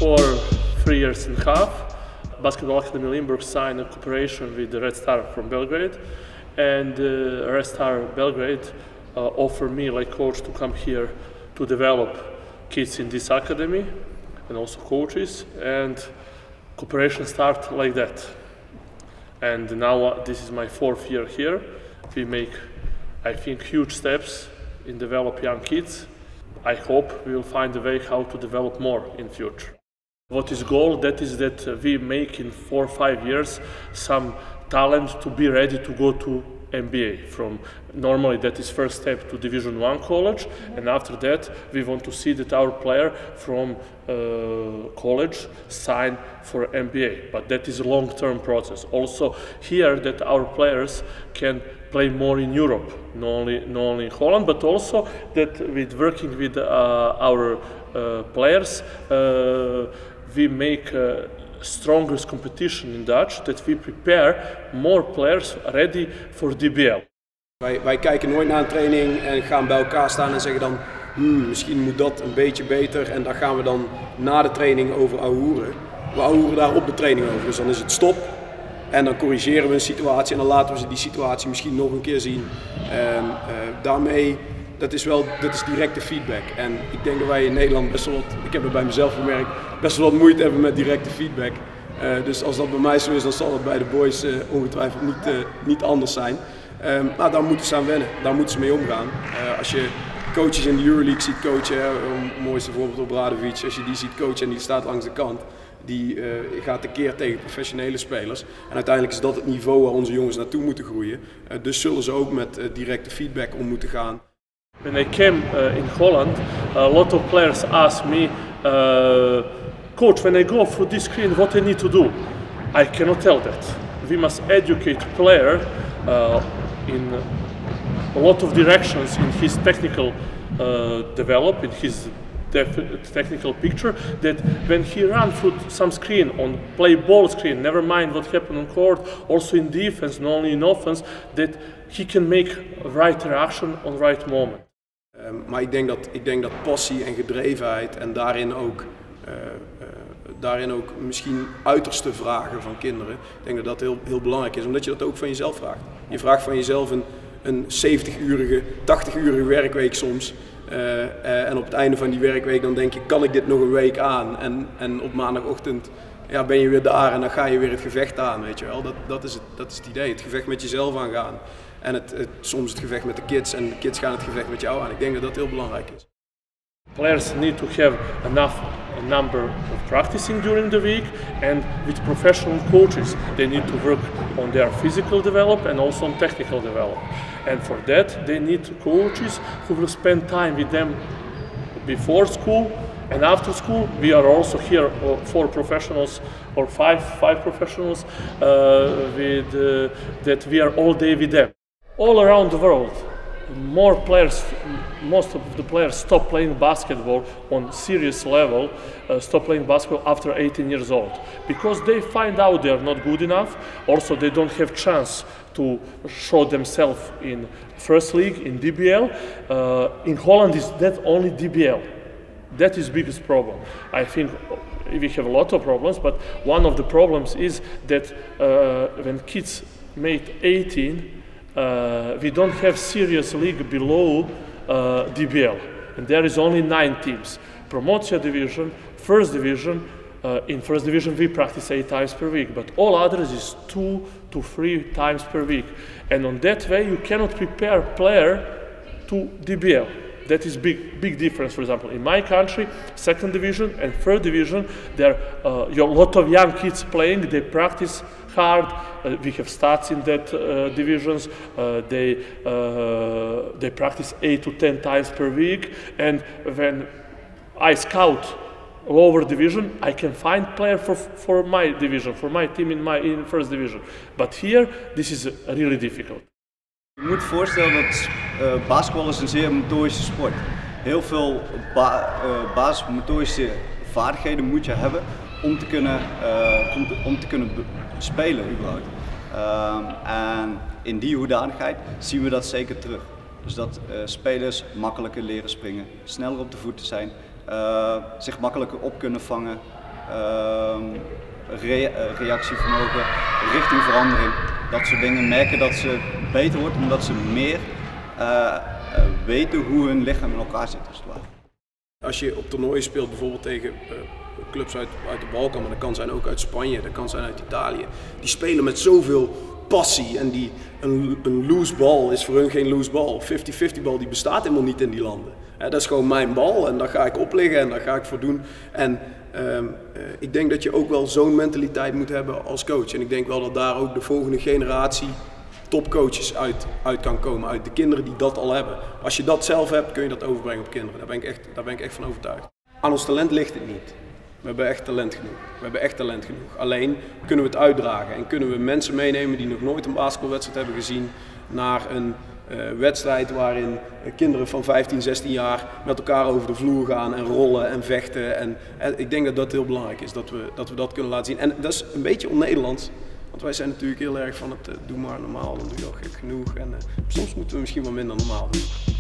Before 3 years and a half, Basketball Academy Limburg signed a cooperation with the Red Star from Belgrade, and Red Star Belgrade offered me, like coach, to come here to develop kids in this academy and also coaches, and cooperation started like that. And now this is my 4th year here. We make, I think, huge steps in develop young kids. I hope we will find a way how to develop more in future. What is goal? That is that we make in 4 or 5 years some talent to be ready to go to NBA. From normally that is first step to Division 1 college, and after that we want to see that our player from college sign for NBA. But that is a long-term process. Also here that our players can play more in Europe, not only in Holland, but also that with working with our players, we make strongest competition in Dutch, that we prepare more players ready for DBL. Wij kijken nooit naar een training en gaan bij elkaar staan en zeggen dan misschien moet dat een beetje beter, en daar gaan we dan na de training over ahoeren. We ahoeren daar op de training over, dus dan is het stop en dan corrigeren we een situatie en dan laten we ze die situatie misschien nog een keer zien. Daarmee, dat is directe feedback, en ik denk dat wij in Nederland best wel wat, ik heb het bij mezelf gemerkt, best wel wat moeite hebben met directe feedback. Dus als dat bij mij zo is, dan zal het bij de boys ongetwijfeld niet anders zijn. Maar daar moeten ze aan wennen, daar moeten ze mee omgaan. Als je coaches in de Euroleague ziet coachen, het mooiste voorbeeld op Radovic, als je die ziet coachen en die staat langs de kant, die gaat tekeer tegen professionele spelers. En uiteindelijk is dat het niveau waar onze jongens naartoe moeten groeien. Dus zullen ze ook met directe feedback om moeten gaan. When I came in Holland, a lot of players asked me, coach, when I go through this screen, what I need to do? I cannot tell that. We must educate player in a lot of directions in his technical develop, in his technical picture, that when he runs through some screen, on play ball screen, never mind what happened on court, also in defense, not only in offense, that he can make right reaction on right moment. Maar ik denk dat passie en gedrevenheid en daarin ook misschien uiterste vragen van kinderen, ik denk dat dat heel belangrijk is, omdat je dat ook van jezelf vraagt. Je vraagt van jezelf een 70-urige, 80-urige werkweek soms. En op het einde van die werkweek dan denk je, kan ik dit nog een week aan? En op maandagochtend ben je weer daar en dan ga je weer het gevecht aan, weet je wel. Dat is het idee, het gevecht met jezelf aangaan. En soms het gevecht met de kids, en de kids gaan het gevecht met jou aan. Ik denk dat dat heel belangrijk is. Players need to have enough number of practicing during the week, and with professional coaches they need to work on their physical development and also on technical development. And for that they need coaches who will spend time with them before school and after school. We are also here 4 professionals or 5 professionals that we are all day with them. All around the world, most of the players stop playing basketball on serious level, stop playing basketball after 18 years old, because they find out they are not good enough. Also, they don't have chance to show themselves in first league, in DBL. In Holland, is that only DBL? That is the biggest problem. I think we have a lot of problems, but one of the problems is that when kids make 18, we don't have serious league below DBL, and there is only 9 teams. Promotion division, first division. In first division we practice 8 times per week, but all others is 2 to 3 times per week. And on that way you cannot prepare player to DBL. That is big difference. For example, in my country, second division and third division, there are a lot of young kids playing. They practice hard. We have stats in that divisions. They practice 8 to 10 times per week. And when I scout lower division, I can find player for my division, for my team in first division. But here, this is really difficult. Je moet je voorstellen dat basketbal is een zeer motorische sport. Heel veel basismotorische vaardigheden moet je hebben om te kunnen spelen überhaupt. En in die hoedanigheid zien we dat zeker terug. Dus dat spelers makkelijker leren springen, sneller op de voeten zijn, zich makkelijker op kunnen vangen reactievermogen, richtingverandering, dat soort dingen. Merken dat ze beter wordt omdat ze meer weten hoe hun lichaam in elkaar zit. Als je op toernooien speelt, bijvoorbeeld tegen clubs uit de Balkan, maar dat kan zijn ook uit Spanje, dat kan zijn uit Italië. Die spelen met zoveel passie en een loose bal is voor hun geen loose bal. 50-50 bal die bestaat helemaal niet in die landen. Dat is gewoon mijn bal en daar ga ik op liggen en daar ga ik voor doen. En ik denk dat je ook wel zo'n mentaliteit moet hebben als coach. En ik denk wel dat daar ook de volgende generatie topcoaches uit kan komen, uit de kinderen die dat al hebben. Als je dat zelf hebt, kun je dat overbrengen op kinderen. Daar ben ik echt van overtuigd. Aan ons talent ligt het niet. We hebben echt talent genoeg. Alleen kunnen we het uitdragen en kunnen we mensen meenemen die nog nooit een basketbalwedstrijd hebben gezien naar een wedstrijd waarin kinderen van 15, 16 jaar met elkaar over de vloer gaan en rollen en vechten. En ik denk dat dat heel belangrijk is, dat we dat kunnen laten zien. En dat is een beetje on-Nederlands. Want wij zijn natuurlijk heel erg van het doe maar normaal, dan doe je al gek genoeg. En soms moeten we misschien wel minder normaal doen.